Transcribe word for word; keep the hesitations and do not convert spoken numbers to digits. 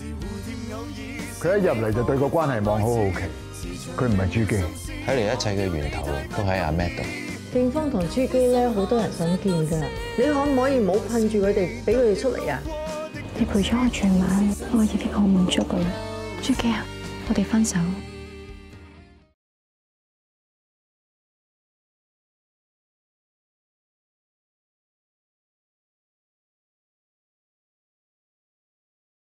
佢一入嚟就對個關係網好好奇，佢唔係朱基。 睇嚟一切嘅源頭都喺阿 Matt 度。 警方同朱基咧，好多人想見㗎，你可唔可以唔好困住佢哋，俾佢哋出嚟啊？ 你陪咗我全晚，我已經好滿足㗎啦。朱基啊，我哋分手。